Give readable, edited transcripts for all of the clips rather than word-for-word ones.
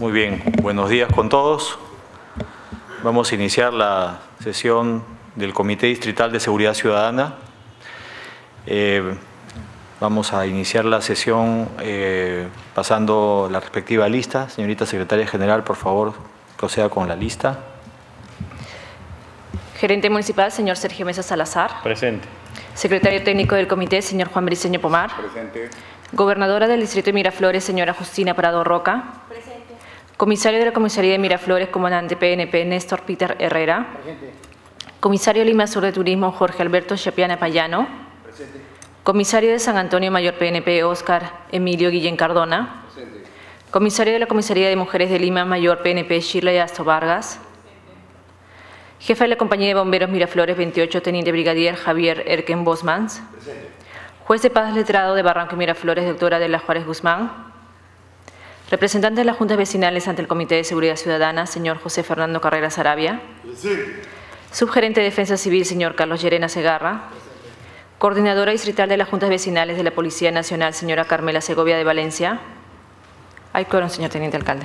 Muy bien, buenos días con todos. Vamos a iniciar la sesión del Comité Distrital de Seguridad Ciudadana. Vamos a iniciar la sesión pasando la respectiva lista. Señorita Secretaria General, por favor, proceda con la lista. Gerente Municipal, señor Sergio Mesa Salazar. Presente. Secretario Técnico del Comité, señor Juan Briceño Pomar. Presente. Gobernadora del Distrito de Miraflores, señora Justina Prado Roca. Presente. Comisario de la Comisaría de Miraflores, comandante PNP, Néstor Peter Herrera. Presente. Comisario Lima Sur de Turismo, Jorge Alberto Chapiana Payano. Presente. Comisario de San Antonio Mayor PNP, Óscar Emilio Guillén Cardona. Presente. Comisario de la Comisaría de Mujeres de Lima Mayor PNP, Shirley Asto Vargas. Jefe de la Compañía de Bomberos Miraflores 28, Teniente Brigadier Javier Erken Bosmans. Presente. Juez de Paz letrado de Barranco y Miraflores, doctora Adela Juárez Guzmán. Representante de las Juntas Vecinales ante el Comité de Seguridad Ciudadana, señor José Fernando Carreras Arabia. Presente. Subgerente de Defensa Civil, señor Carlos Llerena Segarra. Coordinadora distrital de las Juntas Vecinales de la Policía Nacional, señora Carmela Segovia de Valencia. Hay quórum, señor Teniente Alcalde.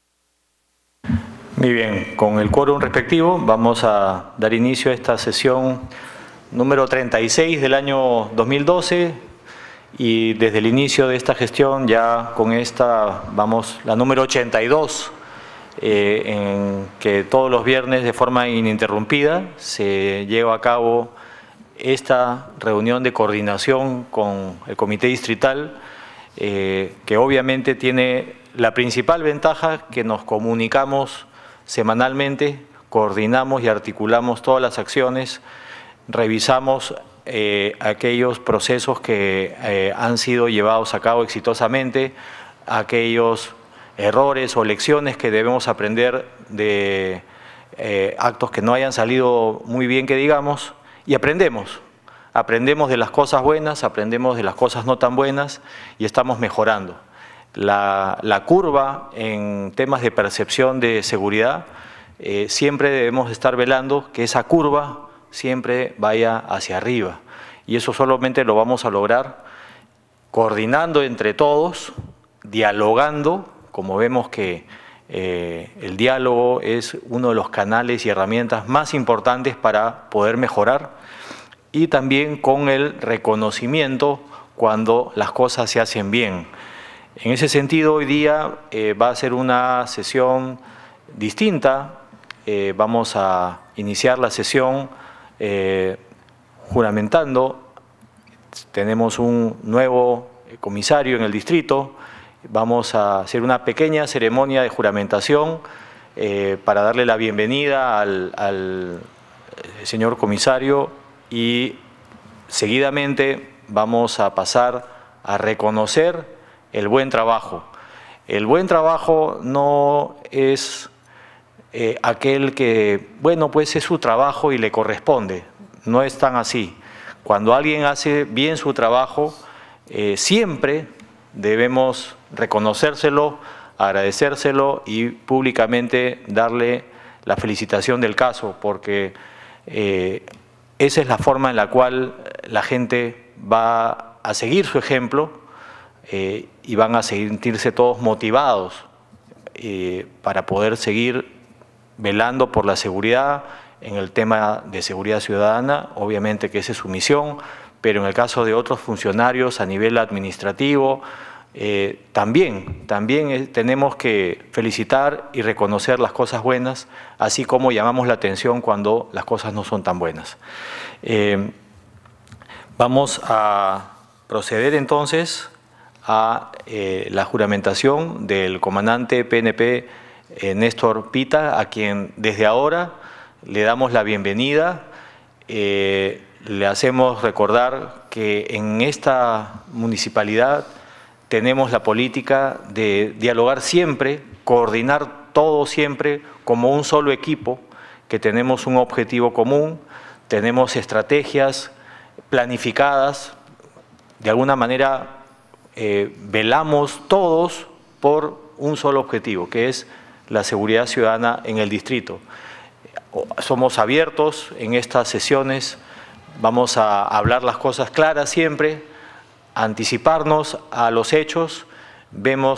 Muy bien, con el quórum respectivo vamos a dar inicio a esta sesión número 36 del año 2012 y desde el inicio de esta gestión ya con esta vamos la número 82 en que todos los viernes de forma ininterrumpida se lleva a cabo esta reunión de coordinación con el Comité Distrital que obviamente tiene la principal ventaja que nos comunicamos semanalmente, coordinamos y articulamos todas las acciones, revisamos aquellos procesos que han sido llevados a cabo exitosamente, aquellos errores o lecciones que debemos aprender de actos que no hayan salido muy bien, que digamos, y aprendemos de las cosas buenas, aprendemos de las cosas no tan buenas y estamos mejorando. La curva en temas de percepción de seguridad, siempre debemos estar velando que esa curva siempre vaya hacia arriba. Y eso solamente lo vamos a lograr coordinando entre todos, dialogando, como vemos que el diálogo es uno de los canales y herramientas más importantes para poder mejorar, y también con el reconocimiento cuando las cosas se hacen bien. En ese sentido, hoy día va a ser una sesión distinta. Vamos a iniciar la sesión juramentando. Tenemos un nuevo comisario en el distrito. Vamos a hacer una pequeña ceremonia de juramentación para darle la bienvenida al señor comisario y seguidamente vamos a pasar a reconocer el buen trabajo. El buen trabajo no es aquel que, bueno, pues es su trabajo y le corresponde. No es tan así. Cuando alguien hace bien su trabajo, siempre debemos reconocérselo, agradecérselo y públicamente darle la felicitación del caso, porque esa es la forma en la cual la gente va a seguir su ejemplo y van a sentirse todos motivados para poder seguir velando por la seguridad en el tema de seguridad ciudadana. Obviamente que esa es su misión, pero en el caso de otros funcionarios a nivel administrativo, también tenemos que felicitar y reconocer las cosas buenas, así como llamamos la atención cuando las cosas no son tan buenas. Vamos a proceder entonces a la juramentación del comandante PNP Néstor Pita, a quien desde ahora le damos la bienvenida. Le hacemos recordar que en esta municipalidad tenemos la política de dialogar siempre, coordinar todo siempre como un solo equipo, que tenemos un objetivo común, tenemos estrategias planificadas, de alguna manera velamos todos por un solo objetivo, que es la seguridad ciudadana en el distrito. Somos abiertos en estas sesiones, vamos a hablar las cosas claras siempre, anticiparnos a los hechos, vemos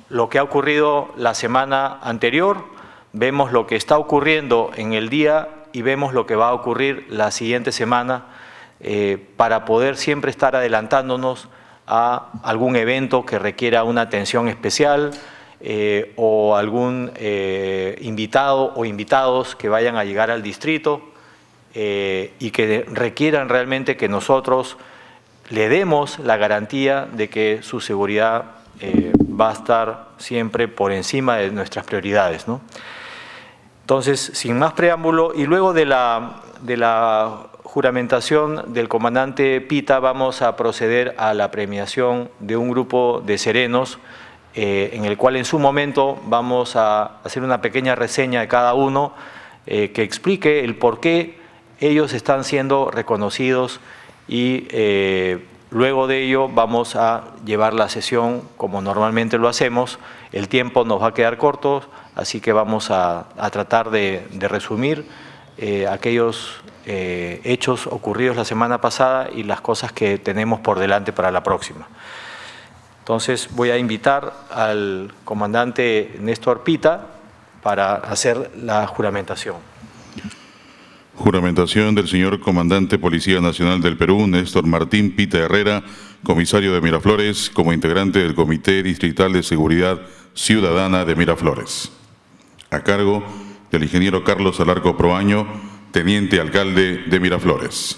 lo que ha ocurrido la semana anterior, vemos lo que está ocurriendo en el día y vemos lo que va a ocurrir la siguiente semana para poder siempre estar adelantándonos a algún evento que requiera una atención especial o algún invitado o invitados que vayan a llegar al distrito y que requieran realmente que nosotros le demos la garantía de que su seguridad va a estar siempre por encima de nuestras prioridades, ¿no? Entonces, sin más preámbulo, y luego de la juramentación del comandante Pita, vamos a proceder a la premiación de un grupo de serenos, en el cual en su momento vamos a hacer una pequeña reseña de cada uno que explique el por qué ellos están siendo reconocidos y luego de ello vamos a llevar la sesión como normalmente lo hacemos. El tiempo nos va a quedar corto, así que vamos a tratar de resumir aquellos hechos ocurridos la semana pasada y las cosas que tenemos por delante para la próxima. Entonces voy a invitar al comandante Néstor Pita para hacer la juramentación. Juramentación del señor Comandante Policía Nacional del Perú, Néstor Martín Pita Herrera, comisario de Miraflores, como integrante del Comité Distrital de Seguridad Ciudadana de Miraflores. A cargo del ingeniero Carlos Alarco Proaño, teniente alcalde de Miraflores.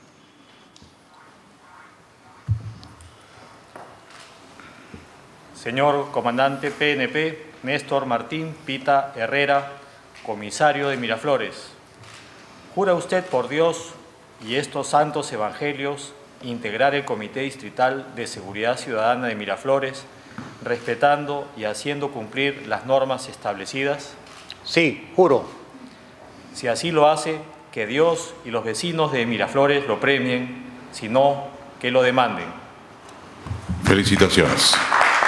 Señor Comandante PNP, Néstor Martín Pita Herrera, comisario de Miraflores. ¿Jura usted por Dios y estos santos evangelios integrar el Comité Distrital de Seguridad Ciudadana de Miraflores, respetando y haciendo cumplir las normas establecidas? Sí, juro. Si así lo hace, que Dios y los vecinos de Miraflores lo premien, si no, que lo demanden. Felicitaciones.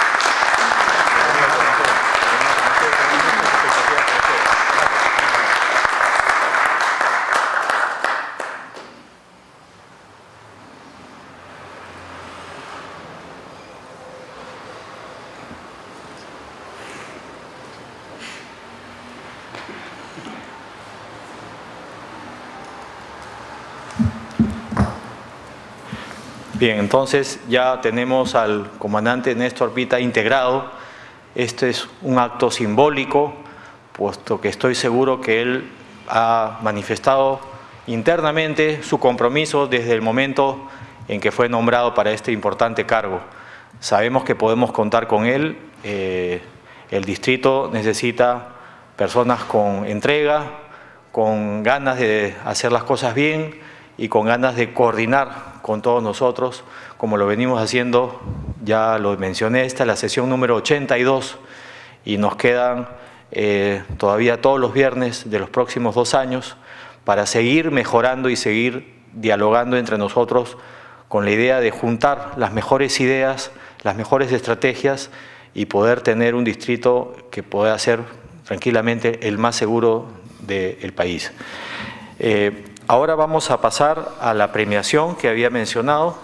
Bien, entonces ya tenemos al comandante Néstor Pita integrado. Este es un acto simbólico, puesto que estoy seguro que él ha manifestado internamente su compromiso desde el momento en que fue nombrado para este importante cargo. Sabemos que podemos contar con él. El distrito necesita personas con entrega, con ganas de hacer las cosas bien y con ganas de coordinar con todos nosotros, como lo venimos haciendo, ya lo mencioné, esta es la sesión número 82 y nos quedan todavía todos los viernes de los próximos 2 años para seguir mejorando y seguir dialogando entre nosotros con la idea de juntar las mejores ideas, las mejores estrategias y poder tener un distrito que pueda ser tranquilamente el más seguro del país. Ahora vamos a pasar a la premiación que había mencionado.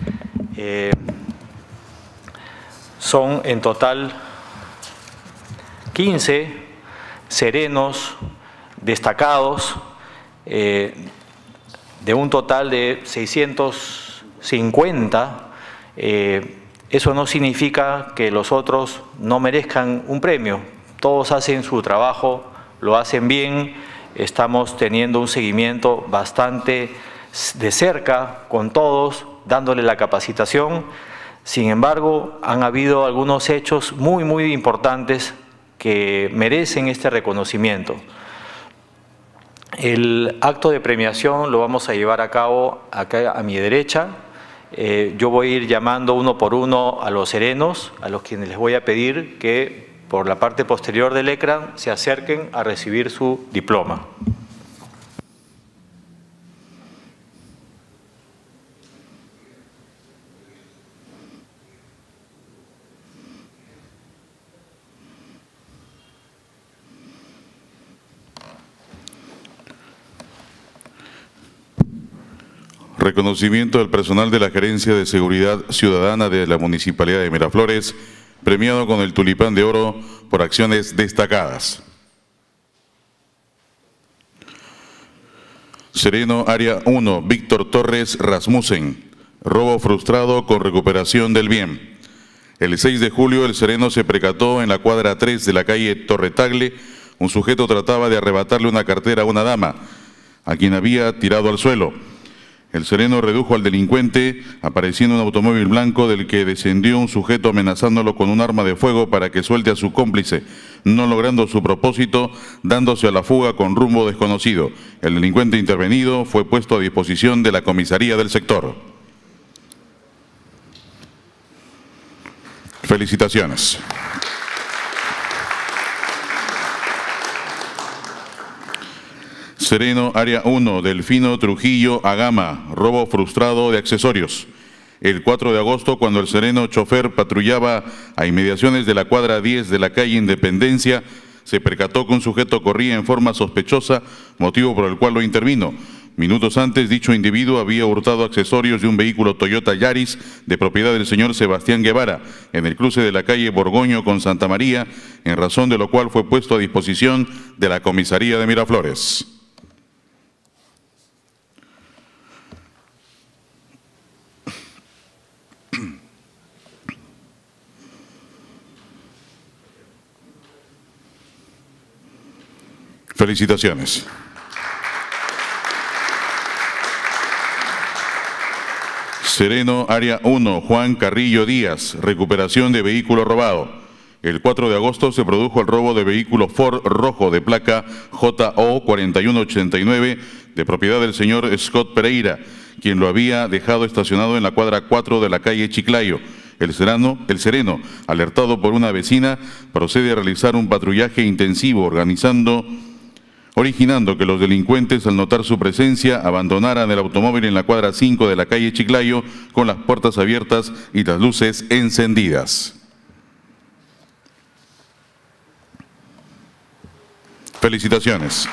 Son en total 15 serenos destacados de un total de 650. Eso no significa que los otros no merezcan un premio. Todos hacen su trabajo, lo hacen bien. Estamos teniendo un seguimiento bastante de cerca con todos, dándole la capacitación. Sin embargo, han habido algunos hechos muy importantes que merecen este reconocimiento. El acto de premiación lo vamos a llevar a cabo acá a mi derecha. Yo voy a ir llamando uno por uno a los serenos, a los quienes les voy a pedir que por la parte posterior del ecran se acerquen a recibir su diploma. Reconocimiento del personal de la Gerencia de Seguridad Ciudadana de la Municipalidad de Miraflores premiado con el Tulipán de Oro por acciones destacadas. Sereno Área 1, Víctor Torres Rasmussen, robo frustrado con recuperación del bien. El 6 de julio, el sereno se percató en la cuadra 3 de la calle Torretagle. Un sujeto trataba de arrebatarle una cartera a una dama, a quien había tirado al suelo. El sereno redujo al delincuente, apareciendo un automóvil blanco del que descendió un sujeto amenazándolo con un arma de fuego para que suelte a su cómplice, no logrando su propósito, dándose a la fuga con rumbo desconocido. El delincuente intervenido fue puesto a disposición de la comisaría del sector. Felicitaciones. Sereno Área 1, Delfino Trujillo Agama, robo frustrado de accesorios. El 4 de agosto, cuando el sereno chofer patrullaba a inmediaciones de la cuadra 10 de la calle Independencia, se percató que un sujeto corría en forma sospechosa, motivo por el cual lo intervino. Minutos antes, dicho individuo había hurtado accesorios de un vehículo Toyota Yaris de propiedad del señor Sebastián Guevara, en el cruce de la calle Borgoño con Santa María, en razón de lo cual fue puesto a disposición de la comisaría de Miraflores. Felicitaciones. Sereno Área 1, Juan Carrillo Díaz, recuperación de vehículo robado. El 4 de agosto se produjo el robo de vehículo Ford rojo de placa JO 4189 de propiedad del señor Scott Pereira, quien lo había dejado estacionado en la cuadra 4 de la calle Chiclayo. El sereno, alertado por una vecina, procede a realizar un patrullaje intensivo, originando que los delincuentes, al notar su presencia, abandonaran el automóvil en la cuadra 5 de la calle Chiclayo con las puertas abiertas y las luces encendidas. Felicitaciones.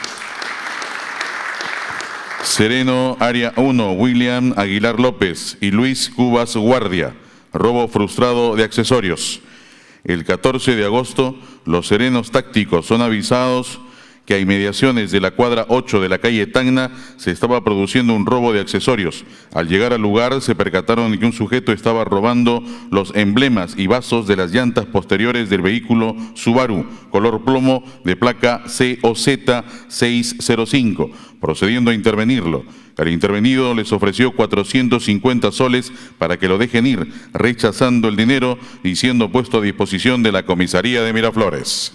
Sereno Área 1, William Aguilar López y Luis Cubas Guardia, robo frustrado de accesorios. El 14 de agosto, los serenos tácticos son avisados que a inmediaciones de la cuadra 8 de la calle Tacna se estaba produciendo un robo de accesorios. Al llegar al lugar se percataron de que un sujeto estaba robando los emblemas y vasos de las llantas posteriores del vehículo Subaru, color plomo, de placa COZ 605, procediendo a intervenirlo. El intervenido les ofreció 450 soles para que lo dejen ir, rechazando el dinero y siendo puesto a disposición de la comisaría de Miraflores.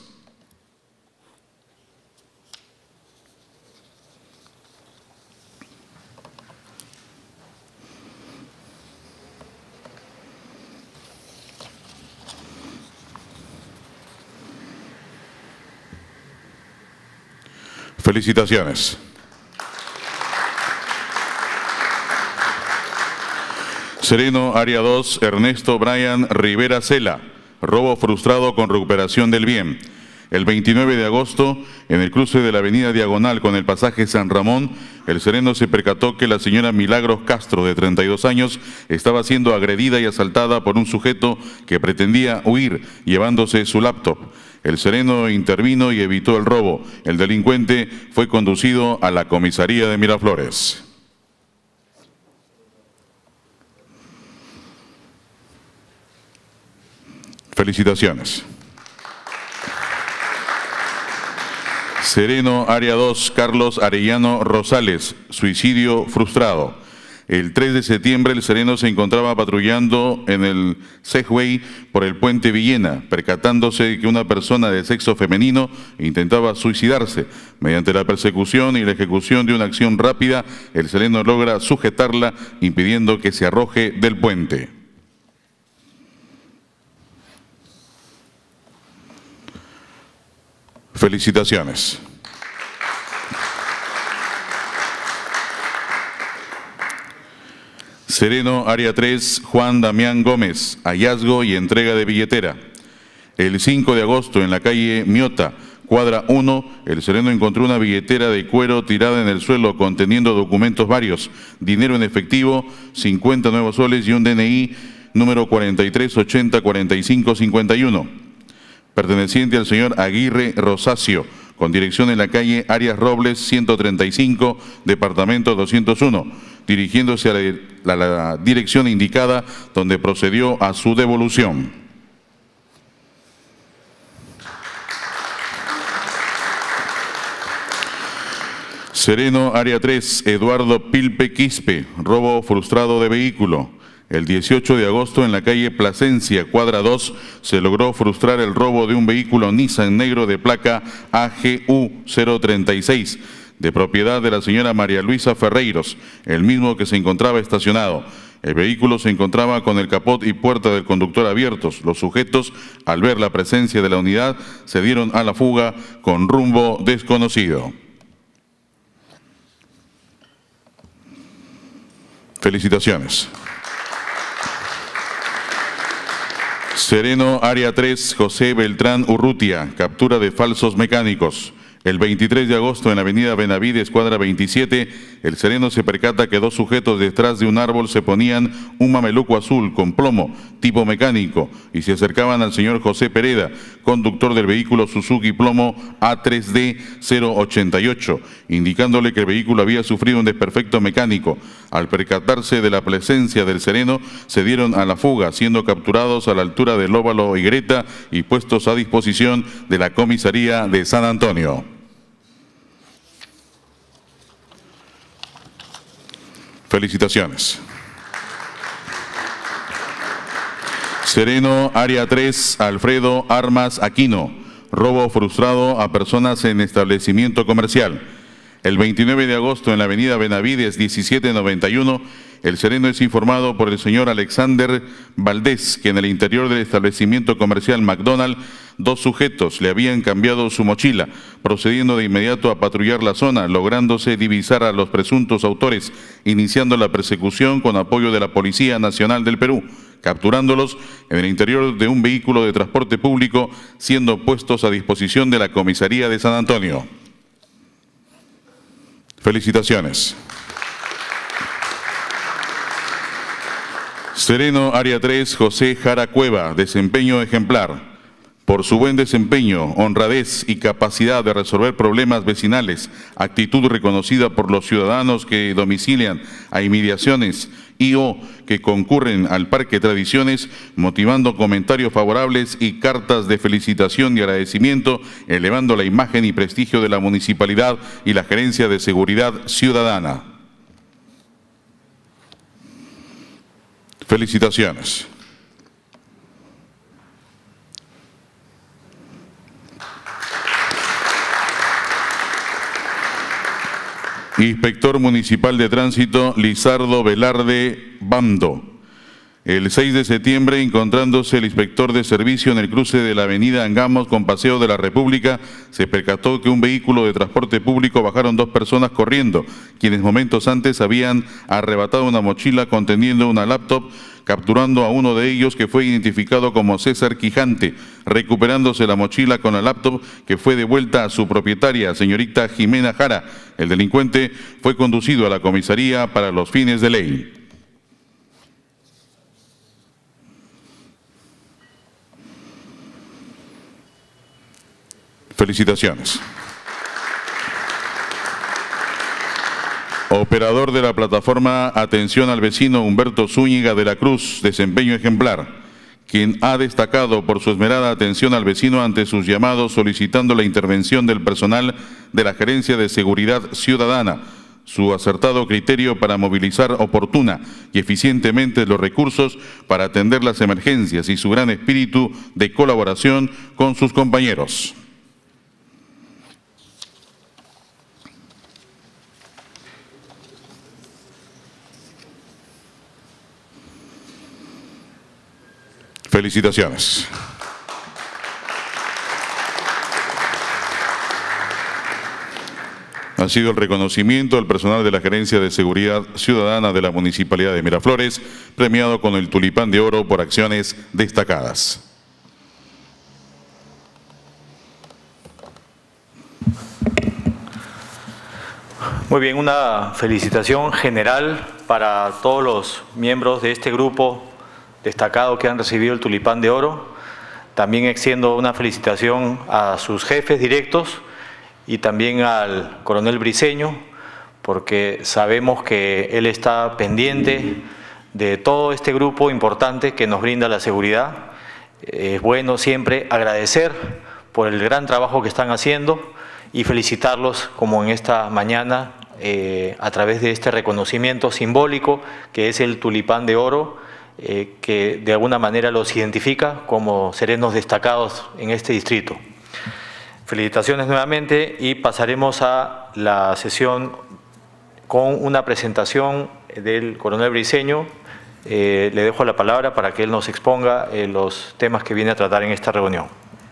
Felicitaciones. Sereno Área 2, Ernesto Brian Rivera Cela, robo frustrado con recuperación del bien. El 29 de agosto, en el cruce de la avenida Diagonal con el pasaje San Ramón, el sereno se percató que la señora Milagros Castro, de 32 años, estaba siendo agredida y asaltada por un sujeto que pretendía huir, llevándose su laptop. El sereno intervino y evitó el robo. El delincuente fue conducido a la comisaría de Miraflores. Felicitaciones. Sereno Área 2, Carlos Arellano Rosales, suicidio frustrado. El 3 de septiembre el sereno se encontraba patrullando en el Segway por el puente Villena, percatándose de que una persona de sexo femenino intentaba suicidarse. Mediante la persecución y la ejecución de una acción rápida, el sereno logra sujetarla, impidiendo que se arroje del puente. Felicitaciones. Sereno Área 3, Juan Damián Gómez, hallazgo y entrega de billetera. El 5 de agosto, en la calle Miota, cuadra 1, el sereno encontró una billetera de cuero tirada en el suelo conteniendo documentos varios, dinero en efectivo, 50 nuevos soles y un DNI número 43804551, perteneciente al señor Aguirre Rosacio, con dirección en la calle Arias Robles 135, departamento 201, dirigiéndose a la dirección indicada donde procedió a su devolución. Sereno, área 3, Eduardo Pilpe Quispe, robo frustrado de vehículo. El 18 de agosto en la calle Plasencia, cuadra 2, se logró frustrar el robo de un vehículo Nissan negro de placa AGU 036, de propiedad de la señora María Luisa Ferreiros, el mismo que se encontraba estacionado. El vehículo se encontraba con el capot y puerta del conductor abiertos. Los sujetos, al ver la presencia de la unidad, se dieron a la fuga con rumbo desconocido. Felicitaciones. Sereno, área 3, José Beltrán Urrutia, captura de falsos mecánicos. El 23 de agosto en la avenida Benavides, cuadra 27, el sereno se percata que dos sujetos detrás de un árbol se ponían un mameluco azul con plomo, tipo mecánico, y se acercaban al señor José Pereda, conductor del vehículo Suzuki plomo A3D 088, indicándole que el vehículo había sufrido un desperfecto mecánico. Al percatarse de la presencia del sereno, se dieron a la fuga, siendo capturados a la altura del óvalo Higreta y puestos a disposición de la comisaría de San Antonio. Felicitaciones. Sereno, área 3, Alfredo Armas Aquino, robo frustrado a personas en establecimiento comercial. El 29 de agosto en la avenida Benavides 1791, el sereno es informado por el señor Alexander Valdés que en el interior del establecimiento comercial McDonald's, dos sujetos le habían cambiado su mochila, procediendo de inmediato a patrullar la zona, lográndose divisar a los presuntos autores, iniciando la persecución con apoyo de la Policía Nacional del Perú, capturándolos en el interior de un vehículo de transporte público, siendo puestos a disposición de la comisaría de San Antonio. Felicitaciones. Sereno, área 3, José Jara Cueva, desempeño ejemplar. Por su buen desempeño, honradez y capacidad de resolver problemas vecinales, actitud reconocida por los ciudadanos que domicilian a inmediaciones y/o que concurren al Parque Tradiciones, motivando comentarios favorables y cartas de felicitación y agradecimiento, elevando la imagen y prestigio de la municipalidad y la Gerencia de Seguridad Ciudadana. Felicitaciones. Inspector Municipal de Tránsito, Lizardo Velarde Bando. El 6 de septiembre, encontrándose el inspector de servicio en el cruce de la avenida Angamos con Paseo de la República, se percató que un vehículo de transporte público bajaron dos personas corriendo, quienes momentos antes habían arrebatado una mochila conteniendo una laptop, capturando a uno de ellos que fue identificado como César Quijante, recuperándose la mochila con la laptop que fue devuelta a su propietaria, señorita Jimena Jara. El delincuente fue conducido a la comisaría para los fines de ley. Felicitaciones. Operador de la plataforma Atención al Vecino, Humberto Zúñiga de la Cruz, desempeño ejemplar, quien ha destacado por su esmerada atención al vecino ante sus llamados solicitando la intervención del personal de la Gerencia de Seguridad Ciudadana, su acertado criterio para movilizar oportuna y eficientemente los recursos para atender las emergencias y su gran espíritu de colaboración con sus compañeros. Felicitaciones. Ha sido el reconocimiento al personal de la Gerencia de Seguridad Ciudadana de la Municipalidad de Miraflores, premiado con el Tulipán de Oro por acciones destacadas. Muy bien, una felicitación general para todos los miembros de este grupo destacado que han recibido el Tulipán de Oro. También extiendo una felicitación a sus jefes directos y también al coronel Briceño, porque sabemos que él está pendiente de todo este grupo importante que nos brinda la seguridad. Es bueno siempre agradecer por el gran trabajo que están haciendo y felicitarlos como en esta mañana a través de este reconocimiento simbólico que es el Tulipán de Oro, que de alguna manera los identifica como serenos destacados en este distrito. Felicitaciones nuevamente y pasaremos a la sesión con una presentación del coronel Briceño. Le dejo la palabra para que él nos exponga los temas que viene a tratar en esta reunión.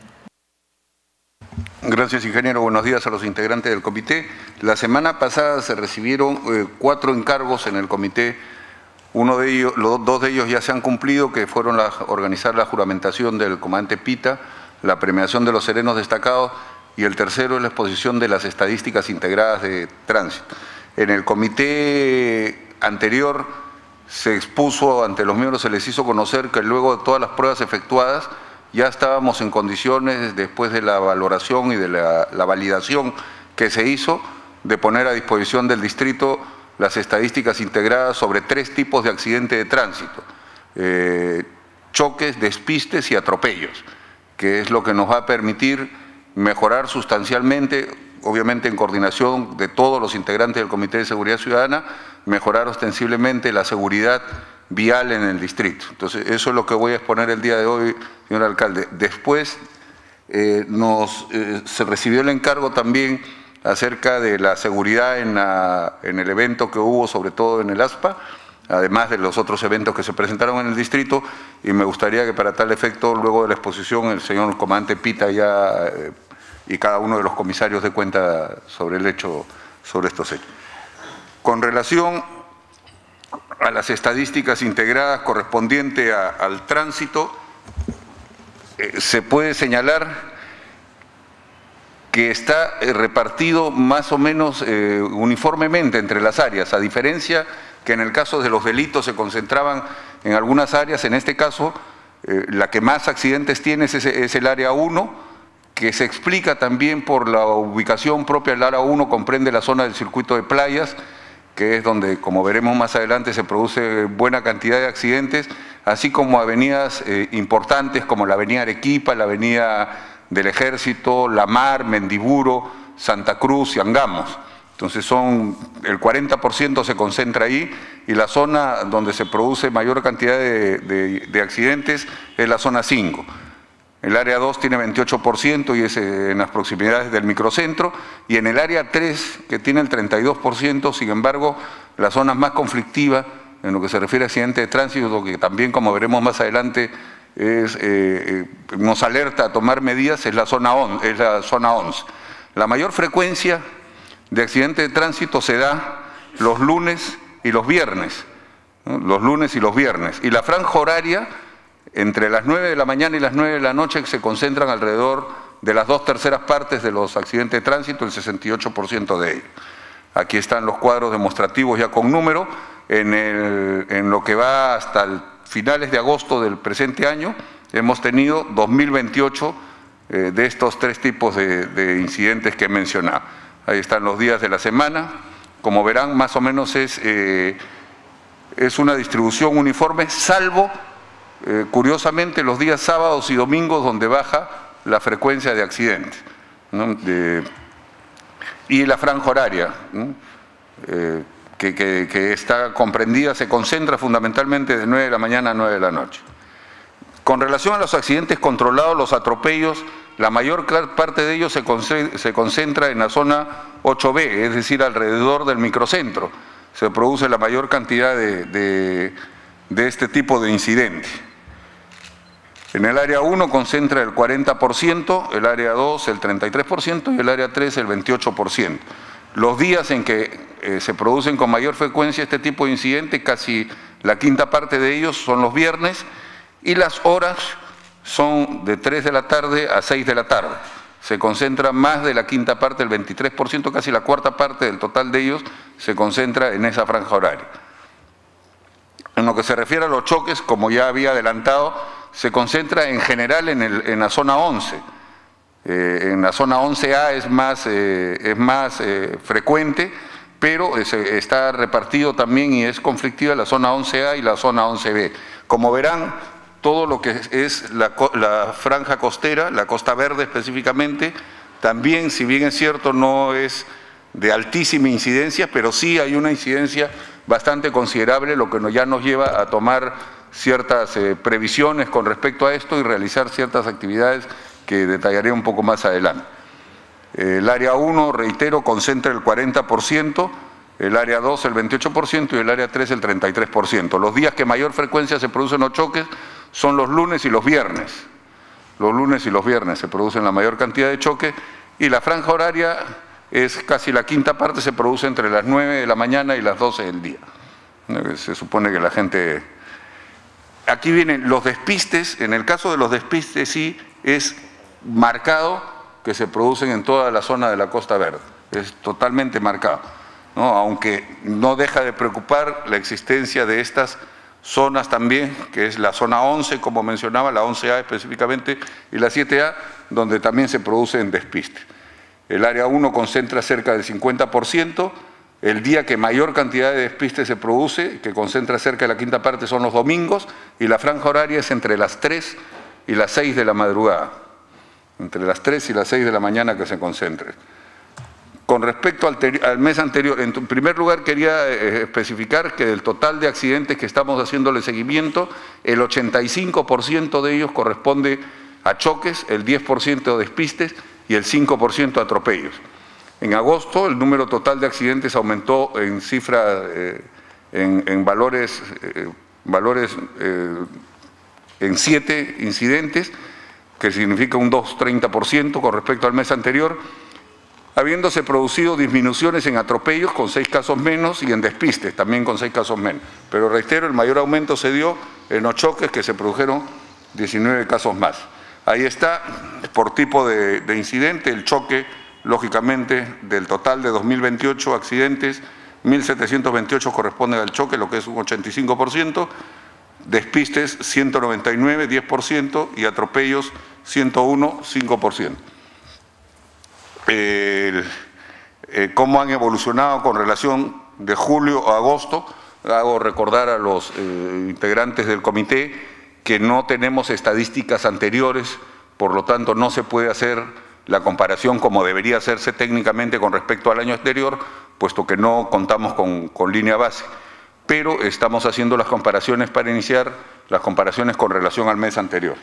Gracias, ingeniero. Buenos días a los integrantes del comité. La semana pasada se recibieron 4 encargos en el comité. Uno de ellos, dos de ellos ya se han cumplido, que fueron organizar la juramentación del comandante Pita, la premiación de los serenos destacados, y el tercero es la exposición de las estadísticas integradas de tránsito. En el comité anterior se expuso ante los miembros, se les hizo conocer que luego de todas las pruebas efectuadas ya estábamos en condiciones, después de la valoración y de la validación que se hizo, de poner a disposición del distrito las estadísticas integradas sobre 3 tipos de accidente de tránsito: choques, despistes y atropellos, que es lo que nos va a permitir mejorar sustancialmente, obviamente en coordinación de todos los integrantes del Comité de Seguridad Ciudadana, mejorar ostensiblemente la seguridad vial en el distrito. Entonces, eso es lo que voy a exponer el día de hoy, señor alcalde. Después se recibió el encargo también acerca de la seguridad en el evento que hubo, sobre todo en el ASPA, además de los otros eventos que se presentaron en el distrito, y me gustaría que para tal efecto, luego de la exposición, el señor comandante Pita y cada uno de los comisarios dé cuenta sobre el hecho, sobre estos hechos. Con relación a las estadísticas integradas correspondientes al tránsito, se puede señalar que está repartido más o menos uniformemente entre las áreas, a diferencia que en el caso de los delitos se concentraban en algunas áreas. En este caso, la que más accidentes tiene es el área 1, que se explica también por la ubicación propia. El área 1 comprende la zona del circuito de playas, que es donde, como veremos más adelante, se produce buena cantidad de accidentes, así como avenidas importantes como la avenida Arequipa, la avenida del Ejército, La Mar, Mendiburo, Santa Cruz y Angamos. Entonces el 40% se concentra ahí, y la zona donde se produce mayor cantidad de accidentes es la zona 5. El área 2 tiene 28% y es en las proximidades del microcentro, y en el área 3, que tiene el 32%, sin embargo, la zona más conflictiva en lo que se refiere a accidentes de tránsito, que también, como veremos más adelante, nos alerta a tomar medidas, es la zona 11. La mayor frecuencia de accidentes de tránsito se da los lunes y los viernes, ¿no? Los lunes y los viernes. Y la franja horaria, entre las 9 de la mañana y las 9 de la noche, se concentran alrededor de las 2/3 partes de los accidentes de tránsito, el 68% de ellos. Aquí están los cuadros demostrativos ya con número. En lo que va hasta finales de agosto del presente año, hemos tenido 2.028 de estos 3 tipos de incidentes que he mencionado. Ahí están los días de la semana. Como verán, más o menos es una distribución uniforme, salvo, curiosamente, los días sábados y domingos, donde baja la frecuencia de accidentes, ¿no? Y la franja horaria, ¿no? Que está comprendida, se concentra fundamentalmente de 9 de la mañana a 9 de la noche. Con relación a los accidentes controlados, los atropellos, la mayor parte de ellos se concentra en la zona 8B, es decir, alrededor del microcentro. Se produce la mayor cantidad de este tipo de incidentes. En el área 1 concentra el 40%, el área 2 el 33% y el área 3 el 28%. Los días en que se producen con mayor frecuencia este tipo de incidentes, casi la quinta parte de ellos son los viernes, y las horas son de 3 de la tarde a 6 de la tarde. Se concentra más de la quinta parte, el 23%, casi la cuarta parte del total de ellos se concentra en esa franja horaria. En lo que se refiere a los choques, como ya había adelantado, se concentra en general en la zona 11. En la zona 11A es más frecuente, pero está repartido también y es conflictiva la zona 11A y la zona 11B. Como verán, todo lo que es la franja costera, la Costa Verde específicamente, también, si bien es cierto, no es de altísima incidencia, pero sí hay una incidencia bastante considerable, lo que ya nos lleva a tomar ciertas previsiones con respecto a esto y realizar ciertas actividades que detallaré un poco más adelante. El área 1, reitero, concentra el 40%, el área 2 el 28% y el área 3 el 33%. Los días que mayor frecuencia se producen los choques son los lunes y los viernes. Los lunes y los viernes se producen la mayor cantidad de choques y la franja horaria es casi la quinta parte, se produce entre las 9 de la mañana y las 12 del día. Se supone que la gente... Aquí vienen los despistes, en el caso de los despistes sí es marcado que se producen en toda la zona de la Costa Verde, es totalmente marcado, ¿no? Aunque no deja de preocupar la existencia de estas zonas también, que es la zona 11, como mencionaba, la 11A específicamente, y la 7A, donde también se producen despistes. El área 1 concentra cerca del 50%, el día que mayor cantidad de despistes se produce, que concentra cerca de la quinta parte, son los domingos, y la franja horaria es entre las 3 y las 6 de la madrugada, entre las 3 y las 6 de la mañana que se concentre. Con respecto al mes anterior, en primer lugar quería especificar que del total de accidentes que estamos haciéndole seguimiento, el 85% de ellos corresponde a choques, el 10% a despistes y el 5% a atropellos. En agosto el número total de accidentes aumentó en cifra, en valores en 7 incidentes, que significa un 2,30% con respecto al mes anterior, habiéndose producido disminuciones en atropellos con 6 casos menos y en despistes también con 6 casos menos. Pero reitero, el mayor aumento se dio en los choques, que se produjeron 19 casos más. Ahí está, por tipo de incidente, el choque, lógicamente, del total de 2.028 accidentes, 1.728 corresponden al choque, lo que es un 85%, despistes 199, 10%, y atropellos 101, 5%. ¿Cómo han evolucionado con relación de julio a agosto? Hago recordar a los integrantes del comité que no tenemos estadísticas anteriores, por lo tanto no se puede hacer la comparación como debería hacerse técnicamente con respecto al año anterior, puesto que no contamos con línea base. Pero estamos haciendo las comparaciones para iniciar las comparaciones con relación al mes anterior.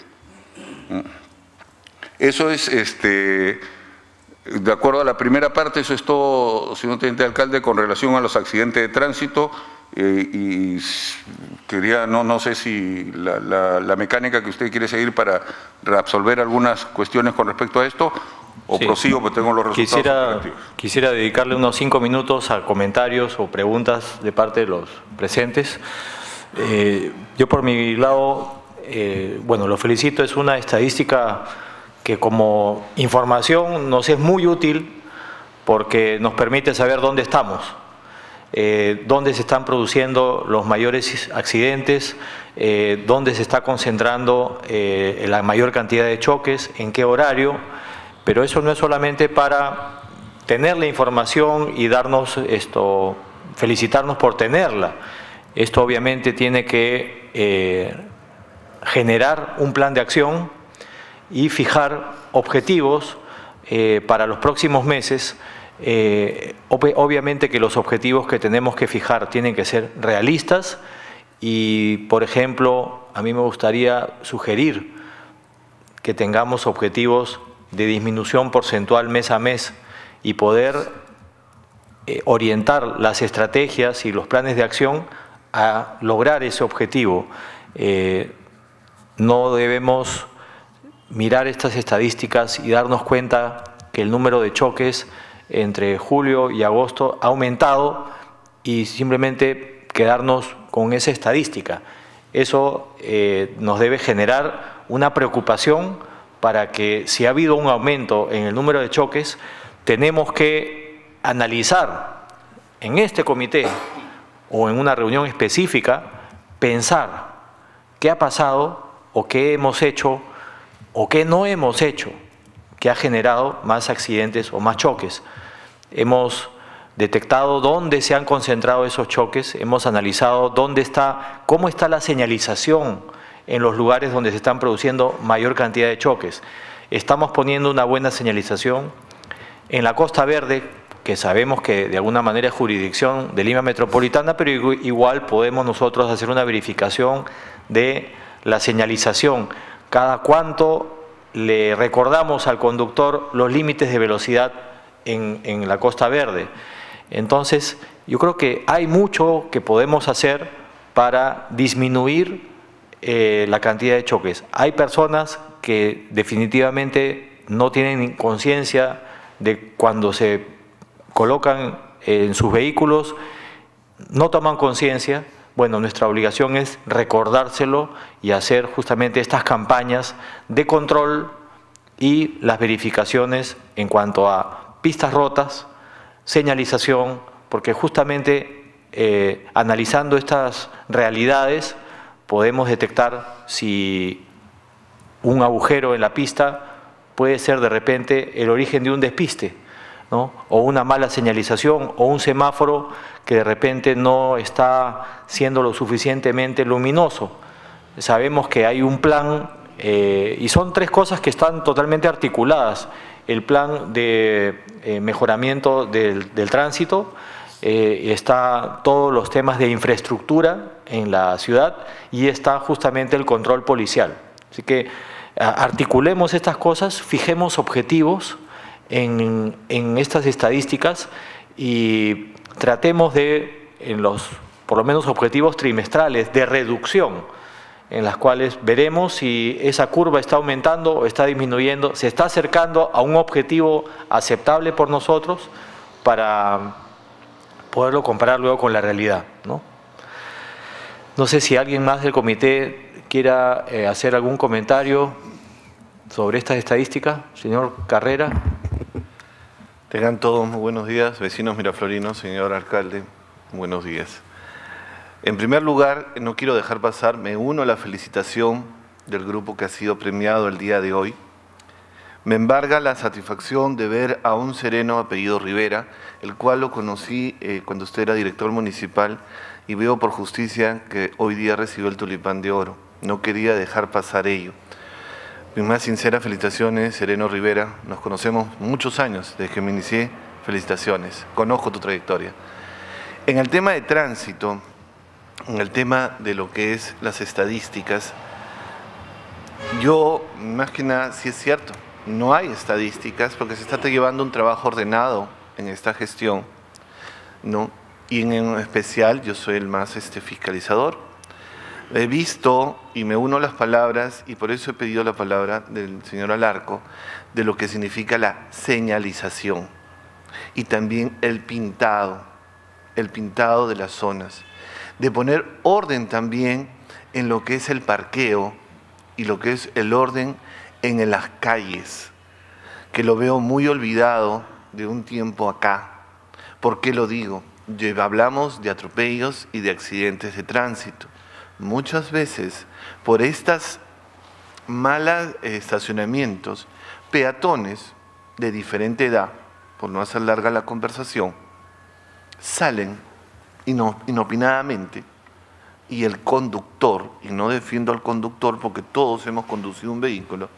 Eso es, de acuerdo a la primera parte, eso es todo, señor teniente alcalde, con relación a los accidentes de tránsito. Y quería, no sé si la mecánica que usted quiere seguir para reabsolver algunas cuestiones con respecto a esto, o sí, prosigo, porque tengo los resultados. Quisiera dedicarle unos 5 minutos a comentarios o preguntas de parte de los presentes. Yo por mi lado, bueno, lo felicito, es una estadística que como información nos es muy útil porque nos permite saber dónde estamos. Dónde se están produciendo los mayores accidentes, dónde se está concentrando la mayor cantidad de choques, en qué horario, pero eso no es solamente para tener la información y darnos felicitarnos por tenerla. Esto obviamente tiene que generar un plan de acción y fijar objetivos para los próximos meses. Obviamente que los objetivos que tenemos que fijar tienen que ser realistas y, por ejemplo, a mí me gustaría sugerir que tengamos objetivos de disminución porcentual mes a mes y poder orientar las estrategias y los planes de acción a lograr ese objetivo. No debemos mirar estas estadísticas y darnos cuenta que el número de choques entre julio y agosto ha aumentado y simplemente quedarnos con esa estadística. Eso nos debe generar una preocupación para que, si ha habido un aumento en el número de choques, tenemos que analizar en este comité o en una reunión específica pensar qué ha pasado o qué hemos hecho o qué no hemos hecho que ha generado más accidentes o más choques. Hemos detectado dónde se han concentrado esos choques, hemos analizado cómo está la señalización en los lugares donde se están produciendo mayor cantidad de choques. Estamos poniendo una buena señalización. En la Costa Verde, que sabemos que de alguna manera es jurisdicción de Lima Metropolitana, pero igual podemos nosotros hacer una verificación de la señalización. Cada cuánto le recordamos al conductor los límites de velocidad en la Costa Verde. Entonces, yo creo que hay mucho que podemos hacer para disminuir la cantidad de choques. Hay personas que definitivamente no tienen conciencia de cuando se colocan en sus vehículos, no toman conciencia. Bueno, nuestra obligación es recordárselo y hacer justamente estas campañas de control y las verificaciones en cuanto a pistas rotas, señalización, porque justamente analizando estas realidades podemos detectar si un agujero en la pista puede ser de repente el origen de un despiste, ¿no? O una mala señalización o un semáforo que de repente no está siendo lo suficientemente luminoso. Sabemos que hay un plan y son tres cosas que están totalmente articuladas. El plan de mejoramiento del tránsito, está todos los temas de infraestructura en la ciudad y está justamente el control policial. Así que articulemos estas cosas, fijemos objetivos en estas estadísticas y tratemos de, por lo menos objetivos trimestrales de reducción, en las cuales veremos si esa curva está aumentando o está disminuyendo, se está acercando a un objetivo aceptable por nosotros para poderlo comparar luego con la realidad, ¿no? No sé si alguien más del comité quiera hacer algún comentario sobre estas estadísticas. Señor Carrera. Tengan todos muy buenos días, vecinos miraflorinos, señor alcalde, buenos días. En primer lugar, no quiero dejar pasar, me uno a la felicitación del grupo que ha sido premiado el día de hoy. Me embarga la satisfacción de ver a un sereno apellido Rivera, el cual lo conocí cuando usted era director municipal y veo por justicia que hoy día recibió el tulipán de oro. No quería dejar pasar ello. Mis más sinceras felicitaciones, Sereno Rivera. Nos conocemos muchos años desde que me inicié. Felicitaciones. Conozco tu trayectoria. En el tema de tránsito, en el tema de lo que es las estadísticas, yo, más que nada, sí es cierto, no hay estadísticas porque se está llevando un trabajo ordenado en esta gestión, ¿no? Y en especial yo soy el más fiscalizador. He visto y me uno a las palabras, y por eso he pedido la palabra del señor Alarco, de lo que significa la señalización y también el pintado de las zonas, de poner orden también en lo que es el parqueo y lo que es el orden en las calles, que lo veo muy olvidado de un tiempo acá. ¿Por qué lo digo? Hablamos de atropellos y de accidentes de tránsito. Muchas veces, por estas malos estacionamientos, peatones de diferente edad, por no hacer larga la conversación, salen inopinadamente y el conductor, y no defiendo al conductor porque todos hemos conducido un vehículo,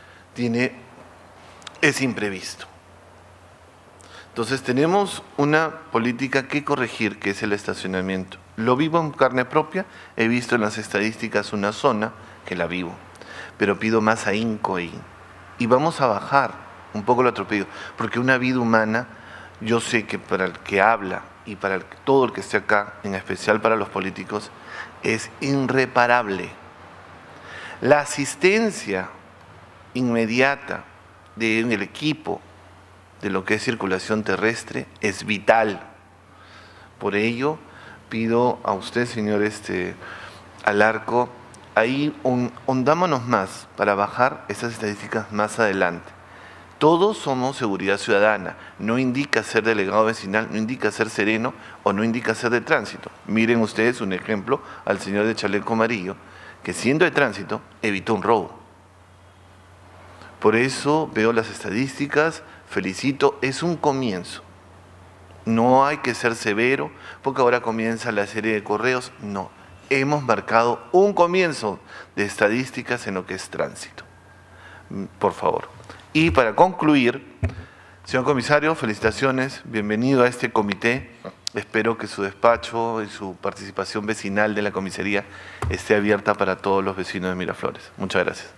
es imprevisto. Entonces tenemos una política que corregir, que es el estacionamiento. Lo vivo en carne propia, he visto en las estadísticas una zona que la vivo, pero pido más ahínco ahí. Y vamos a bajar un poco el atropello, porque una vida humana, yo sé que para el que habla y para todo el que esté acá, en especial para los políticos, es irreparable. La asistencia inmediata del equipo de lo que es circulación terrestre es vital. Por ello, pido a usted, señor Alarco, ahí hundámonos más para bajar estas estadísticas más adelante. Todos somos seguridad ciudadana. No indica ser delegado vecinal, no indica ser sereno o no indica ser de tránsito. Miren ustedes un ejemplo al señor de chaleco amarillo, que siendo de tránsito evitó un robo. Por eso veo las estadísticas, felicito, es un comienzo. No hay que ser severo, porque ahora comienza la serie de correos. No, hemos marcado un comienzo de estadísticas en lo que es tránsito. Por favor. Y para concluir, señor comisario, felicitaciones, bienvenido a este comité. Espero que su despacho y su participación vecinal de la comisaría esté abierta para todos los vecinos de Miraflores. Muchas gracias.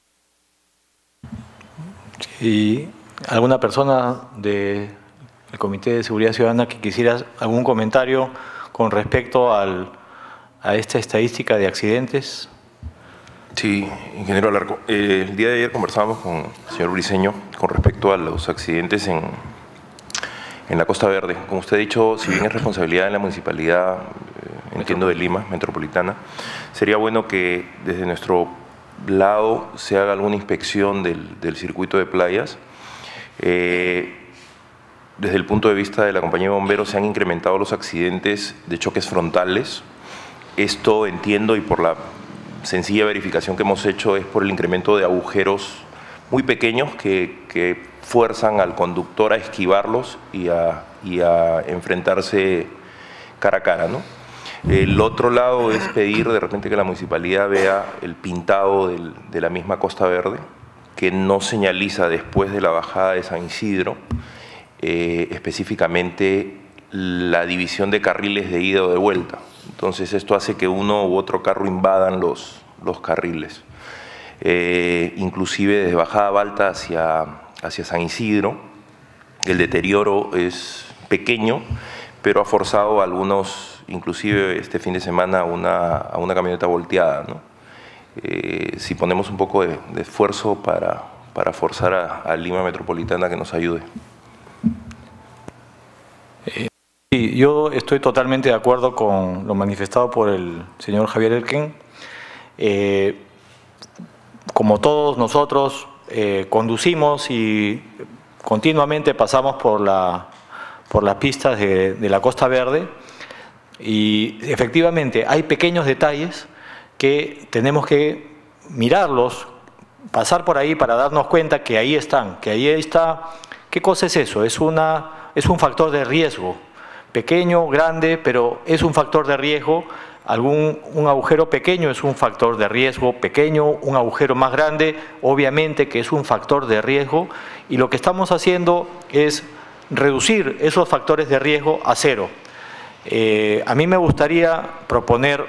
¿Y alguna persona del Comité de Seguridad Ciudadana que quisiera algún comentario con respecto a esta estadística de accidentes? Sí, ingeniero Alarco. El día de ayer conversábamos con el señor Briceño con respecto a los accidentes en la Costa Verde. Como usted ha dicho, si bien es responsabilidad de la municipalidad, entiendo de Lima, metropolitana, sería bueno que desde nuestro lado se haga alguna inspección del circuito de playas. Desde el punto de vista de la compañía de bomberos se han incrementado los accidentes de choques frontales. Esto entiendo, y por la sencilla verificación que hemos hecho, es por el incremento de agujeros muy pequeños que fuerzan al conductor a esquivarlos y a enfrentarse cara a cara, ¿no? El otro lado es pedir de repente que la municipalidad vea el pintado de la misma Costa Verde, que no señaliza después de la bajada de San Isidro, específicamente la división de carriles de ida o de vuelta. Entonces esto hace que uno u otro carro invadan los carriles. Inclusive desde Bajada Balta hacia San Isidro, el deterioro es pequeño, pero ha forzado a algunos, inclusive este fin de semana, a una camioneta volteada, ¿no? Si ponemos un poco de esfuerzo para forzar a Lima Metropolitana que nos ayude. Sí, yo estoy totalmente de acuerdo con lo manifestado por el señor Javier Elken. Como todos nosotros conducimos y continuamente pasamos por las pistas de la Costa Verde, y efectivamente hay pequeños detalles que tenemos que mirarlos, pasar por ahí para darnos cuenta que ahí están, que ahí está. ¿Qué cosa es eso? Es un factor de riesgo, pequeño, grande, pero es un factor de riesgo. Un agujero pequeño es un factor de riesgo pequeño, un agujero más grande obviamente que es un factor de riesgo, y lo que estamos haciendo es reducir esos factores de riesgo a cero. A mí me gustaría proponer,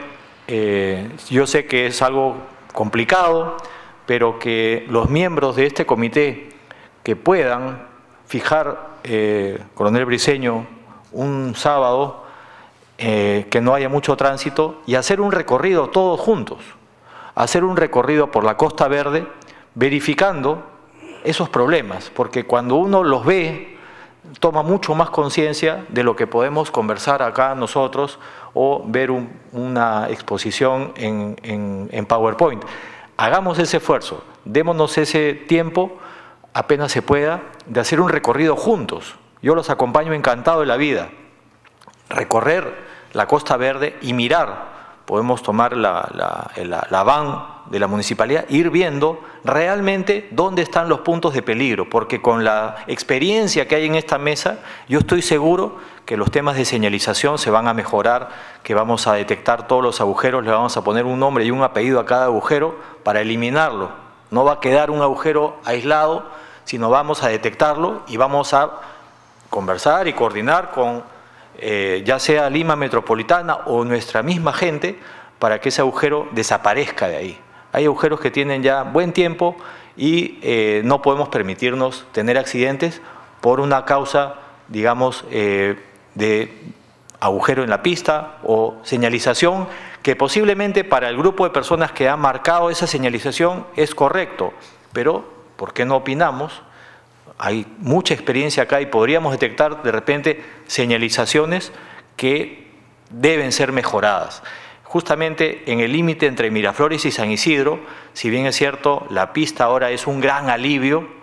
yo sé que es algo complicado, pero que los miembros de este comité que puedan fijar, coronel Briceño, un sábado, que no haya mucho tránsito, y hacer un recorrido todos juntos, hacer un recorrido por la Costa Verde verificando esos problemas, porque cuando uno los ve toma mucho más conciencia de lo que podemos conversar acá nosotros o ver una exposición en PowerPoint. Hagamos ese esfuerzo, démonos ese tiempo, apenas se pueda, de hacer un recorrido juntos. Yo los acompaño encantado de la vida. Recorrer la Costa Verde y mirar, podemos tomar la van de la municipalidad, ir viendo realmente dónde están los puntos de peligro, porque con la experiencia que hay en esta mesa, yo estoy seguro que los temas de señalización se van a mejorar, que vamos a detectar todos los agujeros, le vamos a poner un nombre y un apellido a cada agujero para eliminarlo. No va a quedar un agujero aislado, sino vamos a detectarlo y vamos a conversar y coordinar con ya sea Lima Metropolitana o nuestra misma gente para que ese agujero desaparezca de ahí. Hay agujeros que tienen ya buen tiempo y no podemos permitirnos tener accidentes por una causa, digamos, de agujero en la pista o señalización que posiblemente para el grupo de personas que han marcado esa señalización es correcto, pero ¿por qué no opinamos? Hay mucha experiencia acá y podríamos detectar de repente señalizaciones que deben ser mejoradas. Justamente en el límite entre Miraflores y San Isidro, si bien es cierto, la pista ahora es un gran alivio,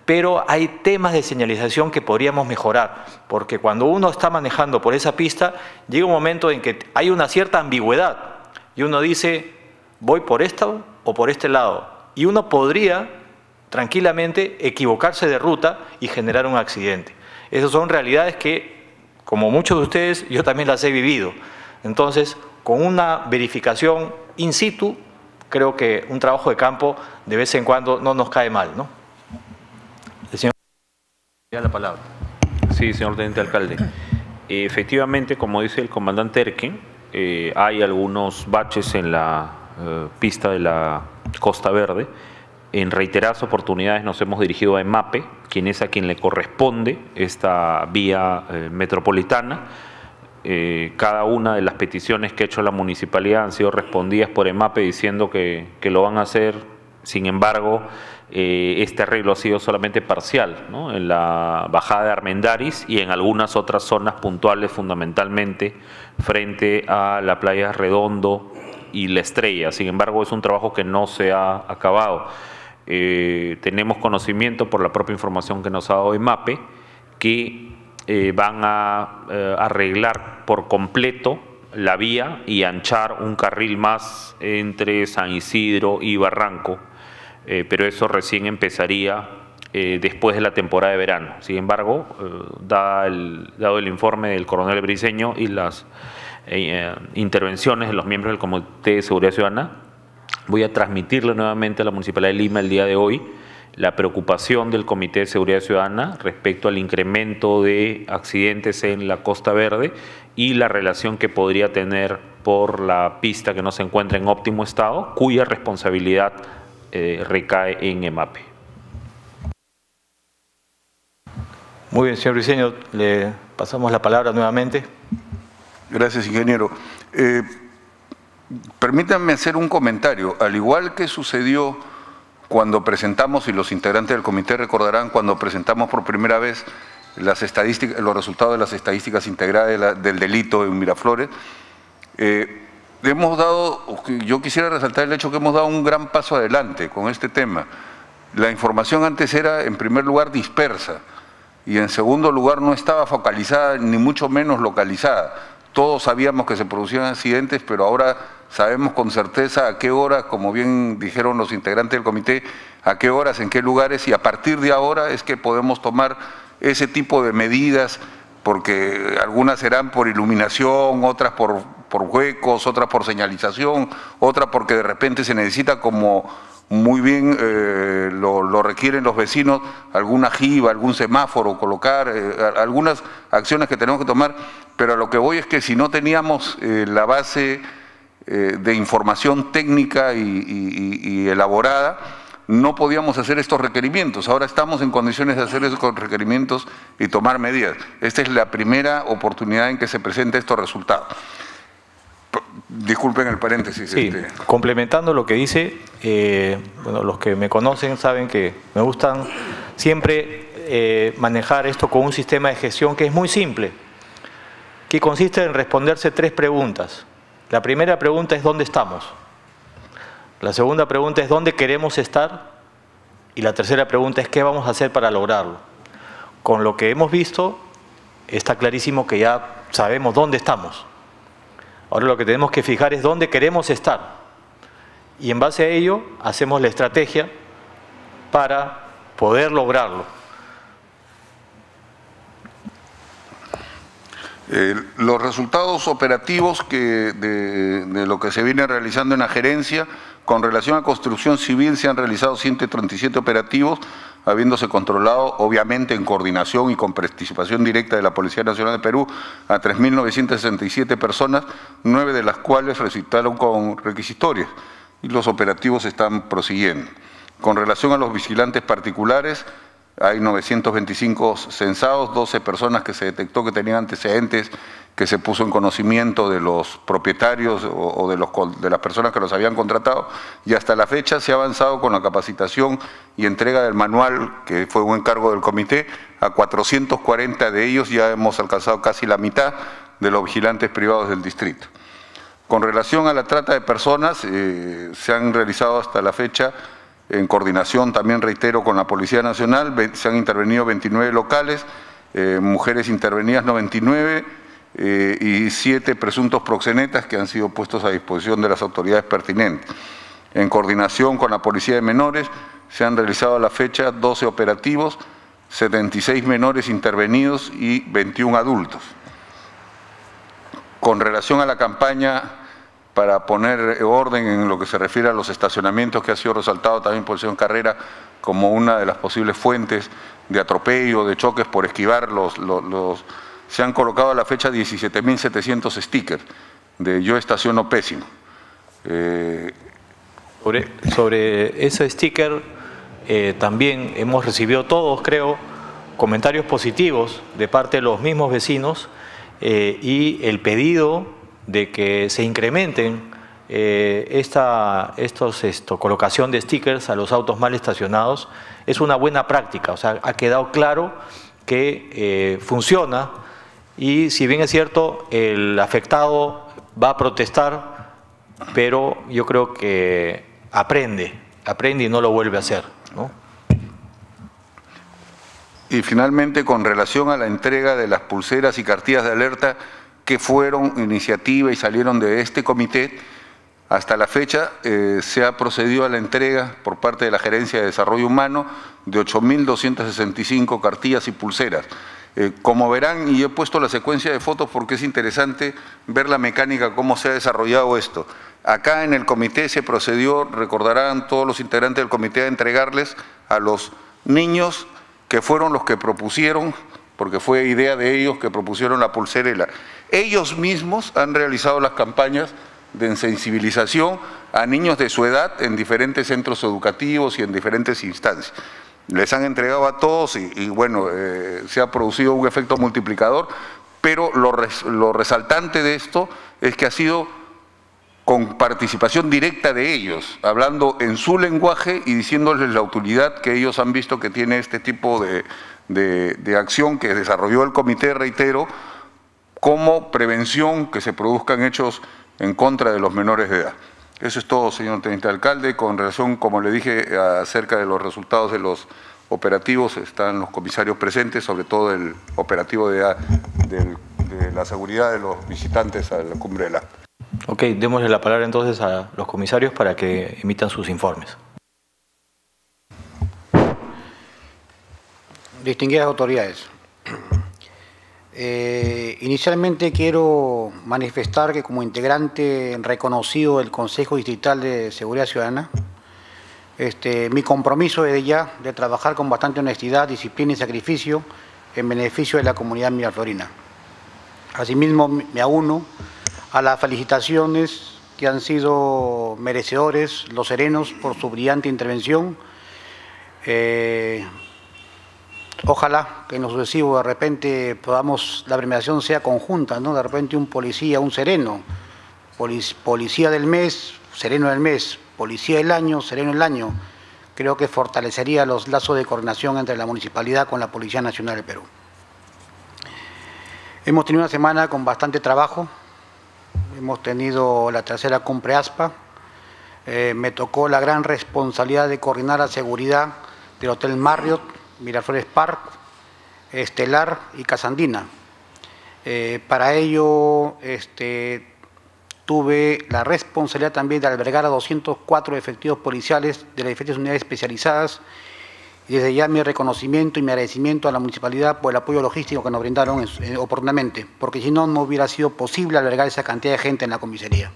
pero hay temas de señalización que podríamos mejorar, porque cuando uno está manejando por esa pista, llega un momento en que hay una cierta ambigüedad y uno dice, voy por esto o por este lado, y uno podría tranquilamente equivocarse de ruta y generar un accidente. Esas son realidades que, como muchos de ustedes, yo también las he vivido. Entonces, con una verificación in situ, creo que un trabajo de campo de vez en cuando no nos cae mal, ¿no? El señor, la palabra. Sí, señor teniente alcalde. Efectivamente, como dice el comandante Erken, hay algunos baches en la pista de la Costa Verde. En reiteradas oportunidades nos hemos dirigido a EMAPE, quien es a quien le corresponde esta vía metropolitana. Cada una de las peticiones que ha hecho la municipalidad han sido respondidas por EMAPE diciendo que lo van a hacer. Sin embargo, este arreglo ha sido solamente parcial, ¿no? En la bajada de Armendáriz y en algunas otras zonas puntuales, fundamentalmente frente a la playa Redondo y La Estrella. Sin embargo, es un trabajo que no se ha acabado. Tenemos conocimiento por la propia información que nos ha dado EMAPE que van a arreglar por completo la vía y anchar un carril más entre San Isidro y Barranco, pero eso recién empezaría después de la temporada de verano. Sin embargo, dado el informe del coronel Briceño y las intervenciones de los miembros del Comité de Seguridad Ciudadana, voy a transmitirle nuevamente a la Municipalidad de Lima el día de hoy la preocupación del Comité de Seguridad Ciudadana respecto al incremento de accidentes en la Costa Verde y la relación que podría tener por la pista que no se encuentra en óptimo estado, cuya responsabilidad recae en EMAPE. Muy bien, señor Briceño, le pasamos la palabra nuevamente. Gracias, ingeniero. Permítanme hacer un comentario. Al igual que sucedió cuando presentamos, y los integrantes del comité recordarán, cuando presentamos por primera vez las estadísticas, los resultados de las estadísticas integradas del delito en Miraflores, yo quisiera resaltar el hecho que hemos dado un gran paso adelante con este tema. La información antes era, en primer lugar, dispersa y en segundo lugar no estaba focalizada ni mucho menos localizada. Todos sabíamos que se producían accidentes, pero ahora sabemos con certeza a qué horas, como bien dijeron los integrantes del comité, a qué horas, en qué lugares, y a partir de ahora es que podemos tomar ese tipo de medidas, porque algunas serán por iluminación, otras por huecos, otras por señalización, otras porque de repente se necesita, como muy bien lo requieren los vecinos, alguna jiba, algún semáforo, colocar, algunas acciones que tenemos que tomar, pero a lo que voy es que si no teníamos la base de información técnica y elaborada, no podíamos hacer estos requerimientos. Ahora estamos en condiciones de hacer esos requerimientos y tomar medidas. Esta es la primera oportunidad en que se presentan estos resultados. Disculpen el paréntesis. Sí, complementando lo que dice, bueno, los que me conocen saben que me gustan siempre manejar esto con un sistema de gestión que es muy simple, que consiste en responderse 3 preguntas. La primera pregunta es ¿dónde estamos? La segunda pregunta es ¿dónde queremos estar? Y la tercera pregunta es ¿qué vamos a hacer para lograrlo? Con lo que hemos visto, está clarísimo que ya sabemos dónde estamos. Ahora lo que tenemos que fijar es dónde queremos estar. Y en base a ello, hacemos la estrategia para poder lograrlo. Los resultados operativos de lo que se viene realizando en la gerencia, con relación a construcción civil, se han realizado 137 operativos, habiéndose controlado, obviamente en coordinación y con participación directa de la Policía Nacional de Perú, a 3.967 personas, 9 de las cuales resultaron con requisitorias, y los operativos están prosiguiendo. Con relación a los vigilantes particulares, hay 925 censados, 12 personas que se detectó que tenían antecedentes, que se puso en conocimiento de los propietarios o de las personas que los habían contratado, y hasta la fecha se ha avanzado con la capacitación y entrega del manual, que fue un encargo del comité, a 440 de ellos. Ya hemos alcanzado casi la mitad de los vigilantes privados del distrito. Con relación a la trata de personas, se han realizado hasta la fecha En coordinación también, reitero, con la Policía Nacional, se han intervenido 29 locales, mujeres intervenidas 99 y 7 presuntos proxenetas que han sido puestos a disposición de las autoridades pertinentes. En coordinación con la Policía de Menores, se han realizado a la fecha 12 operativos, 76 menores intervenidos y 21 adultos. Con relación a la campaña para poner orden en lo que se refiere a los estacionamientos, que ha sido resaltado también por el señor Carrera como una de las posibles fuentes de atropello, de choques por esquivar se han colocado a la fecha 17.700 stickers de "yo estaciono pésimo". Sobre ese sticker también hemos recibido todos, creo, comentarios positivos de parte de los mismos vecinos y el pedido de que se incrementen colocación de stickers a los autos mal estacionados es una buena práctica. O sea, ha quedado claro que funciona, y si bien es cierto, el afectado va a protestar, pero yo creo que aprende y no lo vuelve a hacer, ¿no? Y finalmente, con relación a la entrega de las pulseras y cartillas de alerta que fueron iniciativa y salieron de este comité, hasta la fecha se ha procedido a la entrega por parte de la Gerencia de Desarrollo Humano de 8.265 cartillas y pulseras. Como verán, y he puesto la secuencia de fotos porque es interesante ver la mecánica, cómo se ha desarrollado esto. Acá en el comité se procedió, recordarán todos los integrantes del comité, a entregarles a los niños que fueron los que propusieron, porque fue idea de ellos que propusieron la pulserela. Ellos mismos han realizado las campañas de sensibilización a niños de su edad en diferentes centros educativos y en diferentes instancias. Les han entregado a todos y bueno, se ha producido un efecto multiplicador, pero lo resaltante de esto es que ha sido con participación directa de ellos, hablando en su lenguaje y diciéndoles la utilidad que ellos han visto que tiene este tipo de acción que desarrolló el comité, reitero, como prevención que se produzcan hechos en contra de los menores de edad. Eso es todo, señor Teniente Alcalde. Con relación, como le dije, acerca de los resultados de los operativos, están los comisarios presentes, sobre todo el operativo de la seguridad de los visitantes a la cumbre del ASPA. Ok, démosle la palabra entonces a los comisarios para que emitan sus informes. Distinguidas autoridades, inicialmente quiero manifestar que como integrante reconocido del Consejo Distrital de Seguridad Ciudadana, mi compromiso desde ya de trabajar con bastante honestidad, disciplina y sacrificio en beneficio de la comunidad miraflorina. Asimismo, me auno a las felicitaciones que han sido merecedores los serenos por su brillante intervención. Ojalá que en lo sucesivo de repente la premiación sea conjunta, ¿no? De repente un policía, un sereno, policía del mes, sereno del mes, policía del año, sereno del año. Creo que fortalecería los lazos de coordinación entre la municipalidad con la Policía Nacional del Perú. Hemos tenido una semana con bastante trabajo. Hemos tenido la tercera cumbre ASPA. Me tocó la gran responsabilidad de coordinar la seguridad del Hotel Marriott, Miraflores Park, Estelar y Casandina. Para ello tuve la responsabilidad también de albergar a 204 efectivos policiales de las diferentes unidades especializadas, y desde ya mi reconocimiento y mi agradecimiento a la municipalidad por el apoyo logístico que nos brindaron oportunamente, porque si no, no hubiera sido posible albergar esa cantidad de gente en la comisaría.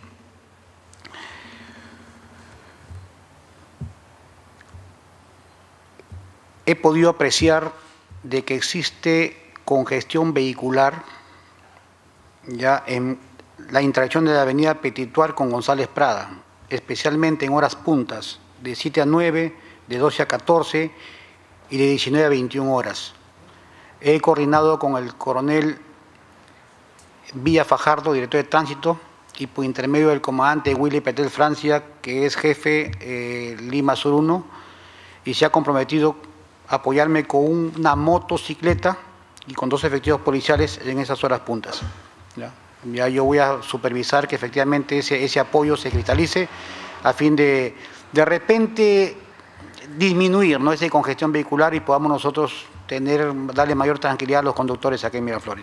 He podido apreciar de que existe congestión vehicular ya en la interacción de la avenida Petituar con González Prada, especialmente en horas puntas, de 7 a 9, de 12 a 14 y de 19 a 21 horas. He coordinado con el coronel Villa Fajardo, director de tránsito, y por intermedio del comandante Willy Petel Francia, que es jefe Lima Sur 1, y se ha comprometido a apoyarme con una motocicleta y con 2 efectivos policiales en esas horas puntas. Ya yo voy a supervisar que efectivamente ese apoyo se cristalice a fin de repente disminuir, ¿no?, esa congestión vehicular y podamos nosotros darle mayor tranquilidad a los conductores aquí en Miraflores.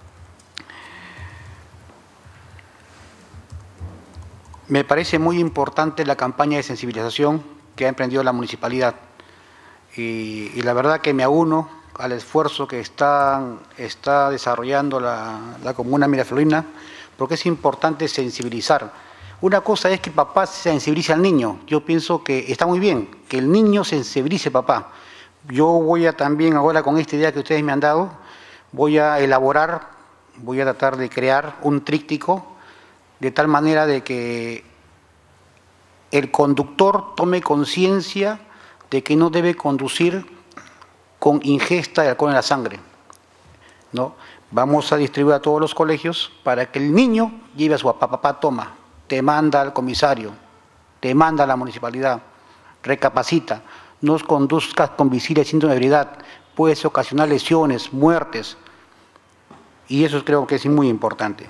Me parece muy importante la campaña de sensibilización que ha emprendido la municipalidad y la verdad que me auno al esfuerzo que está desarrollando la comuna miraflorina, porque es importante sensibilizar. Una cosa es que papá sensibilice al niño. Yo pienso que está muy bien que el niño sensibilice a papá. Yo voy a también ahora, con esta idea que ustedes me han dado, voy a tratar de crear un tríptico de tal manera de que el conductor tome conciencia de que no debe conducir con ingesta de alcohol en la sangre, ¿no? Vamos a distribuir a todos los colegios para que el niño lleve a su papá. Papá, toma, te manda al comisario, te manda a la municipalidad, recapacita, no conduzcas con visible síntoma de ebriedad, puedes ocasionar lesiones, muertes, y eso creo que es muy importante.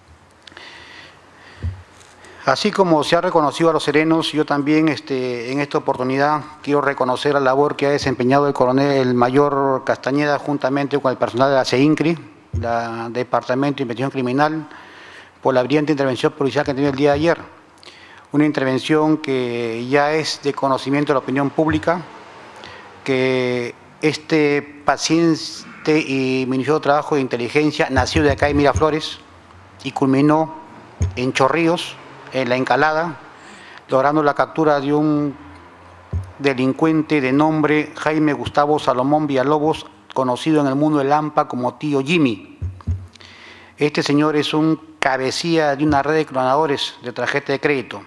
Así como se ha reconocido a los serenos, yo también en esta oportunidad quiero reconocer la labor que ha desempeñado el mayor Castañeda juntamente con el personal de la CEINCRI, la Departamento de Investigación Criminal, por la brillante intervención policial que han tenido el día de ayer. Una intervención que ya es de conocimiento de la opinión pública, que este paciente y minucioso trabajo de inteligencia nació de acá en Miraflores y culminó en Chorrillos, en La Encalada, logrando la captura de un delincuente de nombre Jaime Gustavo Salomón Villalobos, conocido en el mundo del AMPA como Tío Jimmy. Este señor es un cabecilla de una red de clonadores de tarjeta de crédito.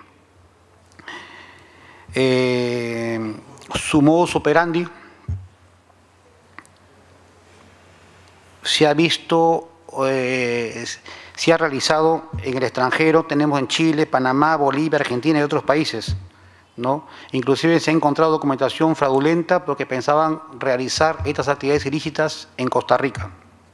Su modus operandi se ha visto, se ha realizado en el extranjero, tenemos en Chile, Panamá, Bolivia, Argentina y otros países, ¿no? Inclusive se ha encontrado documentación fraudulenta porque pensaban realizar estas actividades ilícitas en Costa Rica.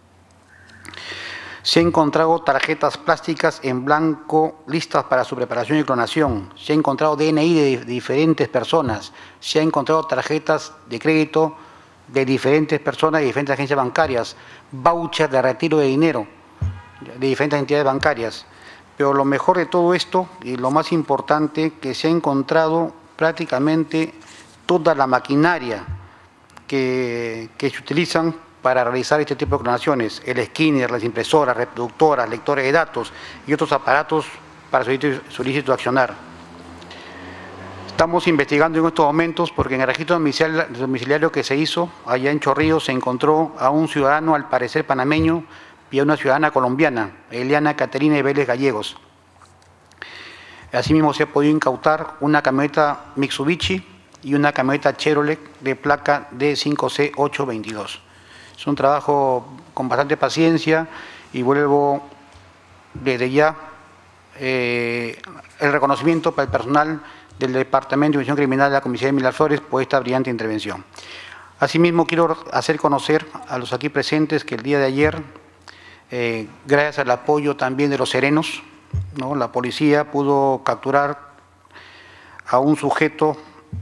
Se han encontrado tarjetas plásticas en blanco listas para su preparación y clonación. Se ha encontrado DNI de diferentes personas. Se ha encontrado tarjetas de crédito de diferentes personas y diferentes agencias bancarias, vouchers de retiro de dinero de diferentes entidades bancarias. Pero lo mejor de todo esto y lo más importante, que se ha encontrado prácticamente toda la maquinaria que se utilizan para realizar este tipo de clonaciones, el escáner, las impresoras, reproductoras, lectores de datos y otros aparatos para su ilícito accionar. Estamos investigando en estos momentos porque en el registro domiciliario que se hizo allá en Chorrillos se encontró a un ciudadano, al parecer panameño, y a una ciudadana colombiana, Eliana Caterina Vélez Gallegos. Asimismo se ha podido incautar una camioneta Mitsubishi y una camioneta Chevrolet de placa D5C822. Es un trabajo con bastante paciencia y vuelvo desde ya el reconocimiento para el personal del Departamento de Investigación Criminal de la Comisaría de Miraflores por esta brillante intervención. Asimismo, quiero hacer conocer a los aquí presentes que el día de ayer, gracias al apoyo también de los serenos, ¿no?, la policía pudo capturar a un sujeto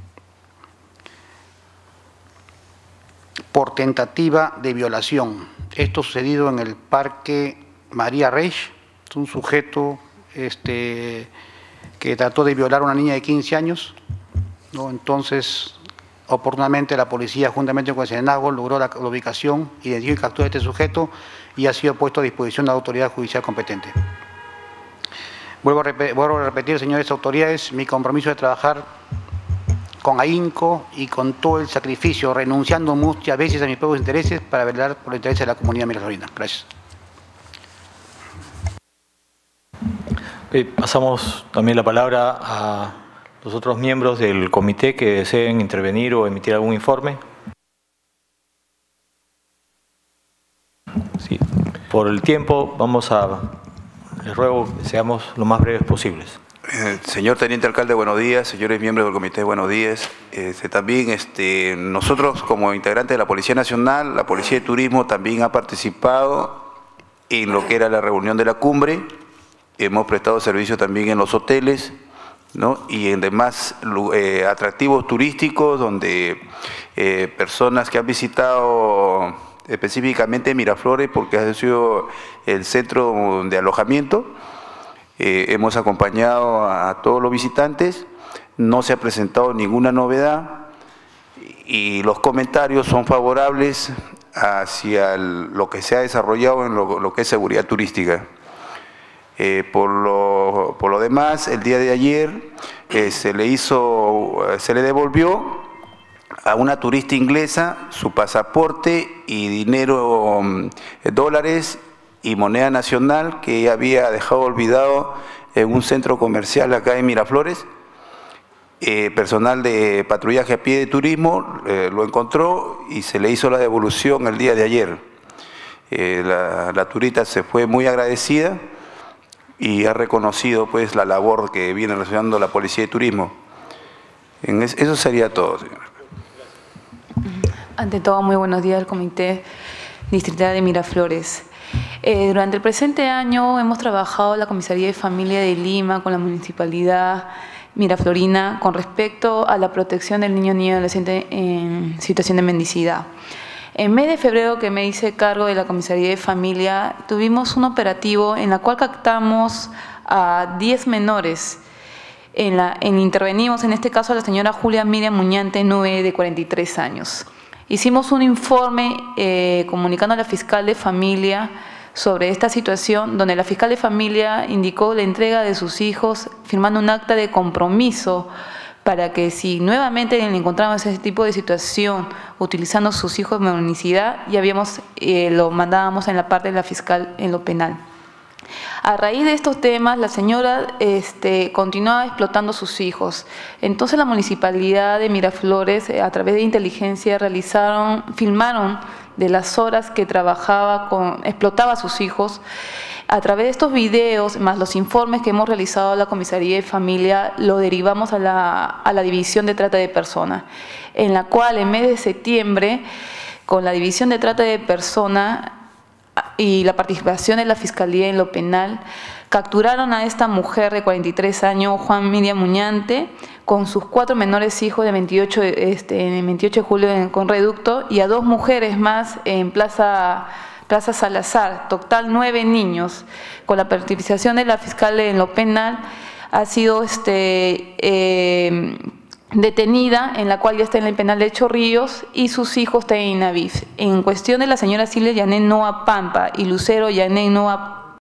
por tentativa de violación. Esto sucedido en el Parque María Reich. Es un sujeto que trató de violar a una niña de 15 años, ¿no? Entonces, oportunamente la policía, juntamente con el Serenazgo, logró la ubicación, identificó y capturó a este sujeto y ha sido puesto a disposición de la autoridad judicial competente. Vuelvo a repetir, señores autoridades, mi compromiso de trabajar con ahínco y con todo el sacrificio, renunciando muchas veces a mis propios intereses para velar por los intereses de la comunidad miraflorina. Gracias. Pasamos también la palabra a los otros miembros del comité que deseen intervenir o emitir algún informe. Sí. Por el tiempo, les ruego que seamos lo más breves posibles. Señor Teniente Alcalde, buenos días. Señores miembros del comité, buenos días. También nosotros como integrantes de la Policía Nacional, la Policía de Turismo también ha participado en lo que era la reunión de la cumbre. Hemos prestado servicio también en los hoteles ¿no? Y en demás atractivos turísticos donde personas que han visitado específicamente Miraflores, porque ha sido el centro de alojamiento, hemos acompañado a todos los visitantes, no se ha presentado ninguna novedad y los comentarios son favorables hacia lo que se ha desarrollado en lo que es seguridad turística. Por lo demás, el día de ayer se le devolvió a una turista inglesa su pasaporte y dinero, dólares y moneda nacional que ella había dejado olvidado en un centro comercial acá en Miraflores. Personal de patrullaje a pie de turismo lo encontró y se le hizo la devolución el día de ayer. La turista se fue muy agradecida y ha reconocido pues la labor que viene realizando la Policía de Turismo. Eso sería todo, señor. Ante todo, muy buenos días al Comité Distrital de Miraflores. Durante el presente año hemos trabajado la Comisaría de Familia de Lima con la Municipalidad Miraflorina con respecto a la protección del niño y adolescente en situación de mendicidad. En mes de febrero, que me hice cargo de la Comisaría de Familia, tuvimos un operativo en el cual captamos a 10 menores. Intervenimos en este caso a la señora Julia Miriam Muñante Nube, de 43 años. Hicimos un informe comunicando a la fiscal de familia sobre esta situación, donde la fiscal de familia indicó la entrega de sus hijos, firmando un acta de compromiso para que si nuevamente le encontramos ese tipo de situación utilizando sus hijos de mendicidad, ya lo mandábamos en la parte de la fiscal en lo penal. A raíz de estos temas, la señora continuaba explotando a sus hijos. Entonces la Municipalidad de Miraflores, a través de inteligencia, filmaron de las horas que explotaba a sus hijos. A través de estos videos, más los informes que hemos realizado a la Comisaría de Familia, lo derivamos a la División de Trata de Personas, en la cual en mes de septiembre, con la División de Trata de Personas y la participación de la Fiscalía en lo penal, capturaron a esta mujer de 43 años, Juan Miriam Muñante, con sus 4 menores hijos de 28 de julio con reducto, y a 2 mujeres más en Plaza Salazar, total 9 niños. Con la participación de la fiscal en lo penal ha sido detenida, en la cual ya está en el penal de Chorrillos, y sus hijos están en Inavif. En cuestión de la señora Silvia Yané Noa Pampa y Lucero Yané Noa